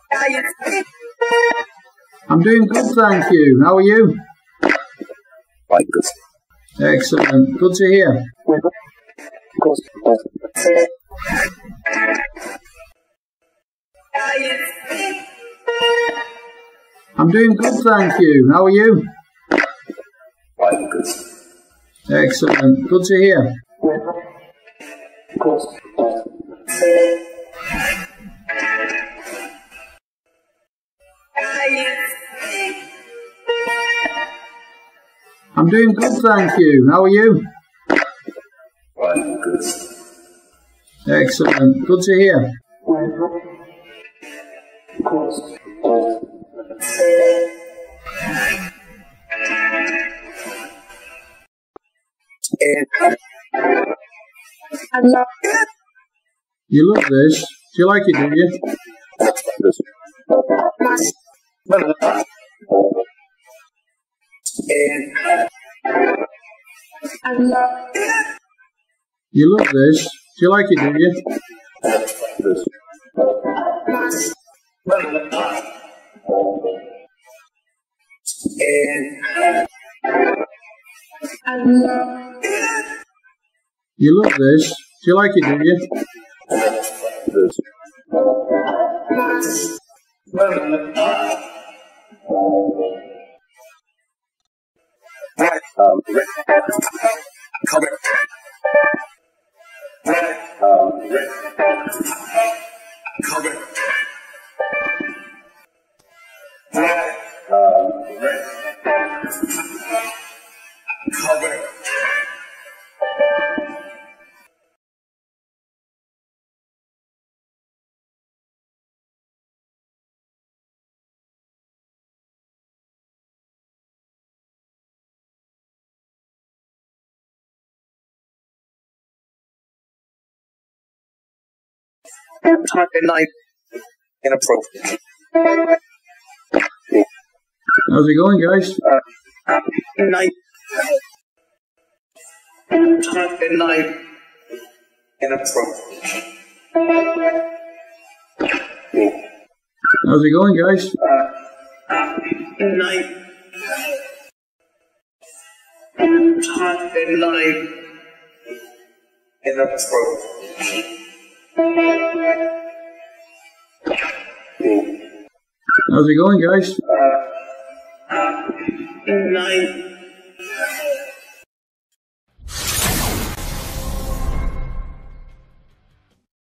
I'm doing good, thank you. How are you? Quite good. Excellent. Good to hear. I'm doing good, thank you. How are you? Quite good. Excellent. Good to hear. I'm doing good, thank you. How are you? Quite good. Excellent. Good to hear. You love this? Do you like it, do you? You love this? Do you like it, do you? You love this? Do you like it, do you? Type in like inappropriate. How's it going, guys? Night. Type in like inappropriate. How's it going, guys? Night. Type in like inappropriate. How's it going, guys? Night.